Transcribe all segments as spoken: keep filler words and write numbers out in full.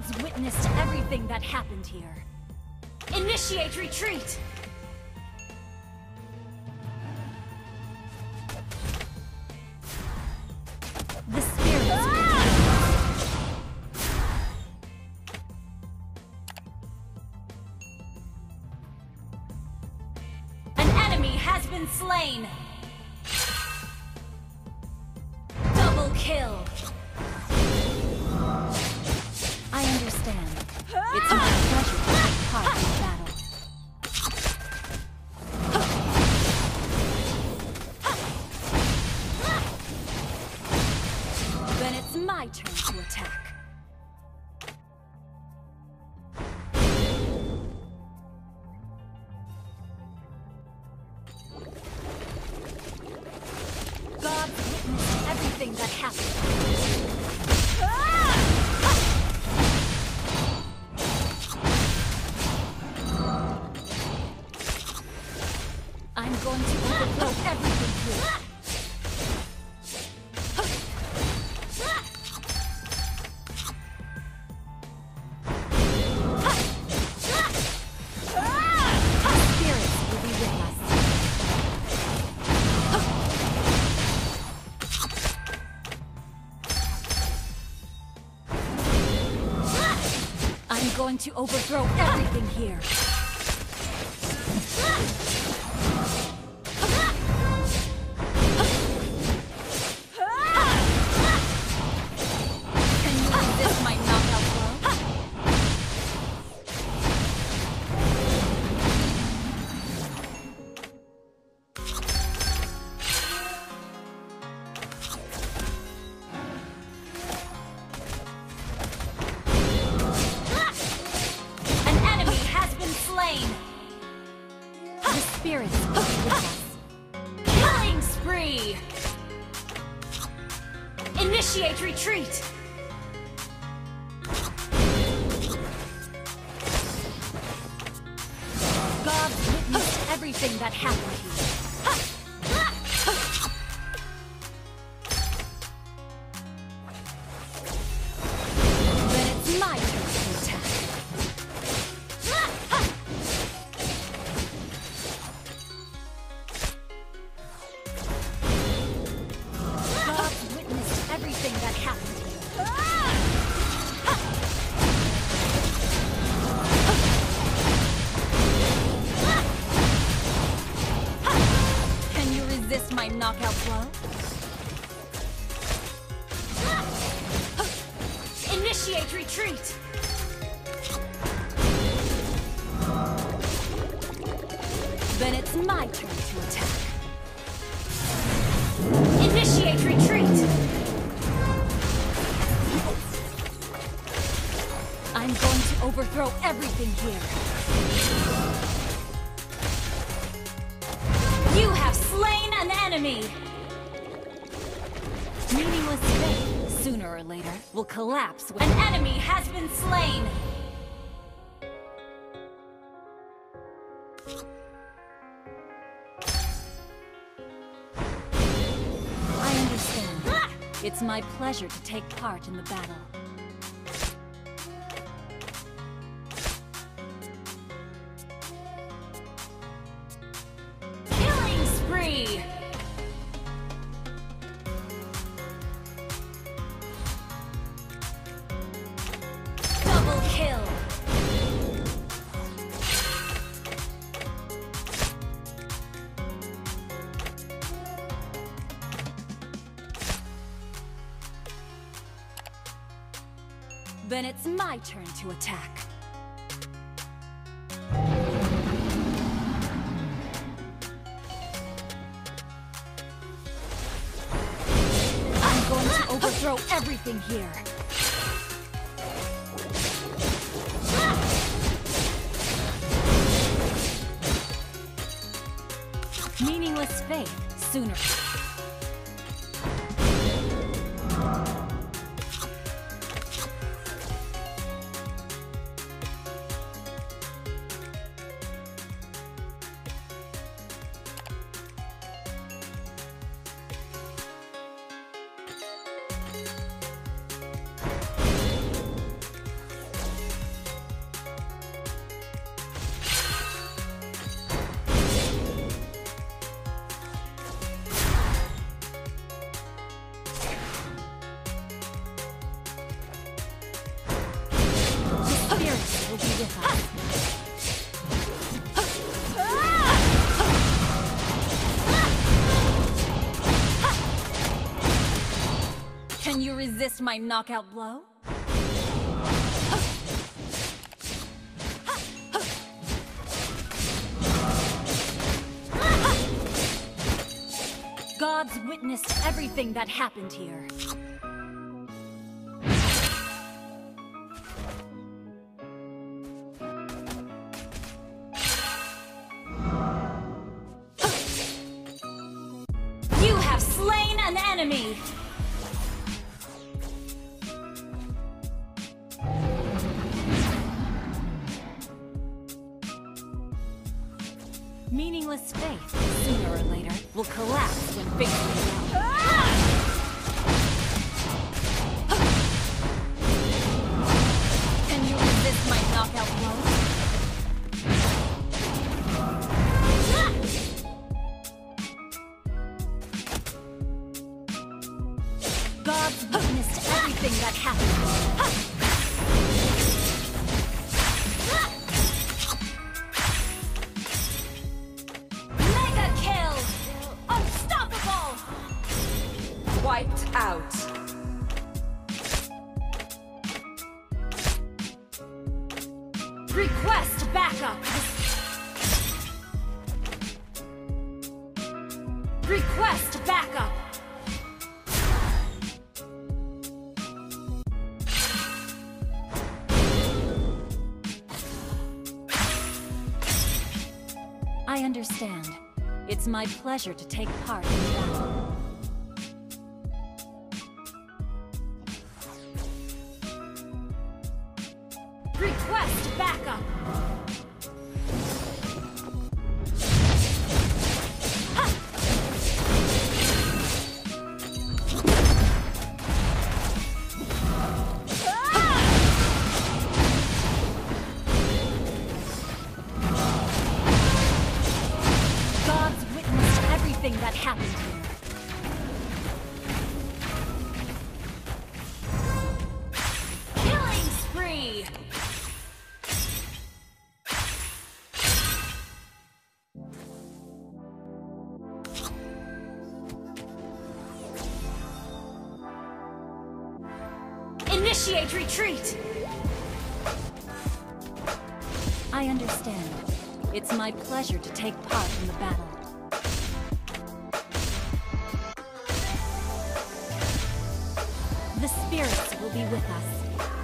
Gods witnessed everything that happened here. Initiate retreat! The spirits ah! An enemy has been slain! Double kill! I understand. It's my pleasure to take part in the battle. Then it's my turn to attack. God witnessed everything that happened. I'm going to overthrow everything here. Spirits will be with us. I'm going to overthrow everything here. The spirits are with us. Killing spree! Initiate retreat! God witnessed everything that happened here. Then it's my turn to attack. Everything that happened here. Can you resist my knockout blow? Initiate retreat! Then it's my turn to attack. Initiate retreat! I'm going to overthrow everything here. You have slain an enemy! Meaningless faith, sooner or later, will collapse when an enemy has been slain! I understand. It's my pleasure to take part in the battle. Spree! Double kill! Then it's my turn to attack. Overthrow everything here. Meaningless faith, sooner. with us. Can you resist my knockout blow? Gods witnessed everything that happened here. You have slain an enemy! Meaningless faith, sooner or later, will collapse when faced down. Can you resist my knockout blow? Gods witnessed everything that happened. Wiped out. Request backup. Request backup. I understand. It's my pleasure to take part in the battle. Request backup! Ha! Ah! Gods witnessed everything that happened here. Killing spree! Initiate retreat! I understand. It's my pleasure to take part in the battle. The spirits will be with us.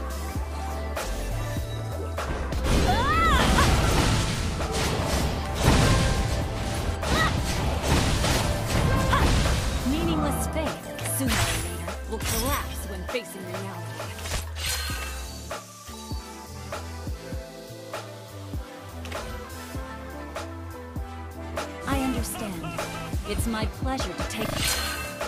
Meaningless faith, sooner or later, will collapse when facing reality. I understand. It's my pleasure to take it.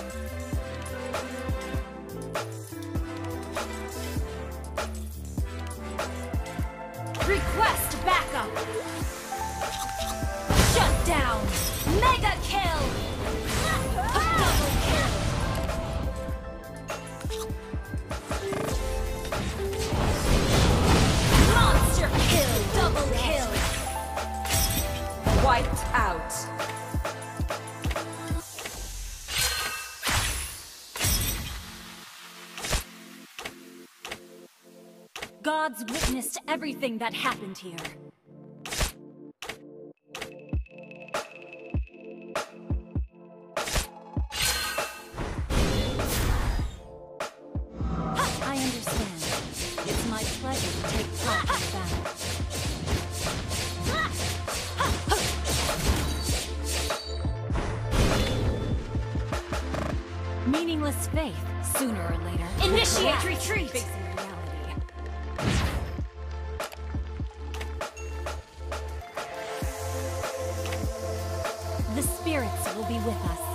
Request backup! Shut down! Mega kill! Double kill! Monster kill! Double kill! Wiped out. Gods witnessed everything that happened here. I understand. It's my pleasure to take part in the battle. Meaningless faith, sooner or later. Initiate retreat! Facing reality. The spirits will be with us.